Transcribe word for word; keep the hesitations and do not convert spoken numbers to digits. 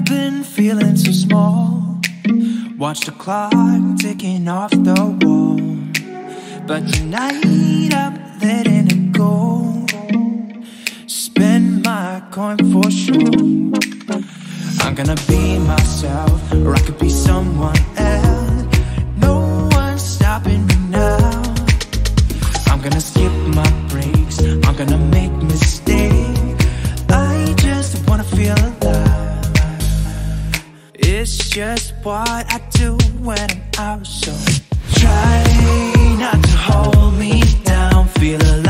been feeling so small. Watch the clock ticking off the wall, but tonight I'm letting it go. Spend my coin for sure. I'm gonna be myself, or I could be someone else. No one's stopping me now. I'm gonna skip my breaks, I'm gonna make mistakes. I just wanna feel alive. It's just what I do when I'm out, so try not to hold me down. Feel alive.